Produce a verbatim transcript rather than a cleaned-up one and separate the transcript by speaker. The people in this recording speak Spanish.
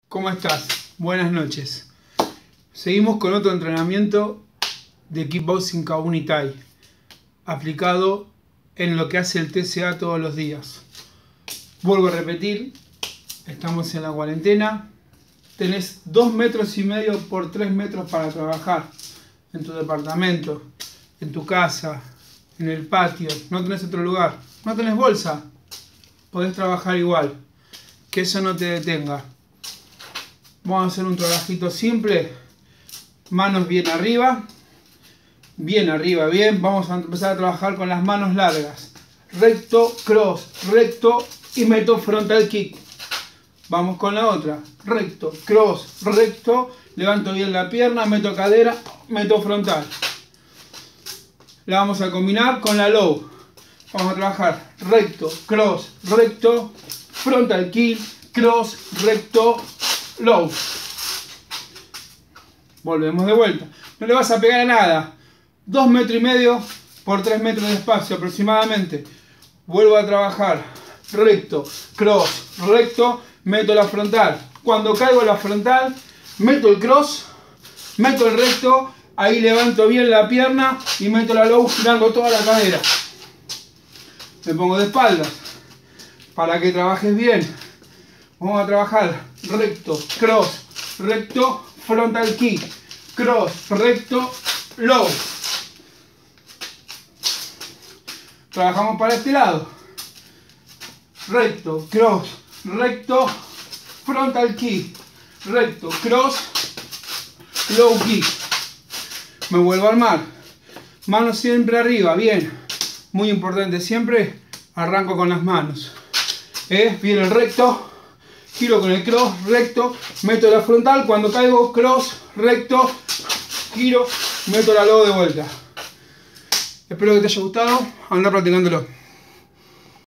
Speaker 1: ¿Cómo estás? Buenas noches. Seguimos con otro entrenamiento de Kickboxing K uno y Thai, aplicado en lo que hace el T C A todos los días. Vuelvo a repetir, estamos en la cuarentena, tenés dos metros y medio por tres metros para trabajar en tu departamento, en tu casa, en el patio, no tenés otro lugar, no tenés bolsa, podés trabajar igual, que eso no te detenga. Vamos a hacer un trabajito simple, manos bien arriba, bien arriba, bien. Vamos a empezar a trabajar con las manos largas, recto, cross, recto y meto frontal kick. Vamos con la otra, recto, cross, recto, levanto bien la pierna, meto cadera, meto frontal. La vamos a combinar con la low. Vamos a trabajar recto, cross, recto, frontal kick, cross, recto, low. Volvemos de vuelta. No le vas a pegar a nada. Dos metros y medio por tres metros de espacio aproximadamente. Vuelvo a trabajar recto, cross, recto, meto la frontal. Cuando caigo la frontal, meto el cross, meto el recto, ahí levanto bien la pierna y meto la low girando toda la cadera. Me pongo de espaldas para que trabajes bien. Vamos a trabajar recto, cross, recto, frontal kick, cross, recto, low. Trabajamos para este lado. Recto, cross, recto, frontal kick, recto, cross, low kick. Me vuelvo a armar. Manos siempre arriba, bien. Muy importante, siempre arranco con las manos. ¿Eh? Viene el recto. Giro con el cross, recto, meto la frontal, cuando caigo, cross, recto, giro, meto la low de vuelta. Espero que te haya gustado, anda practicándolo.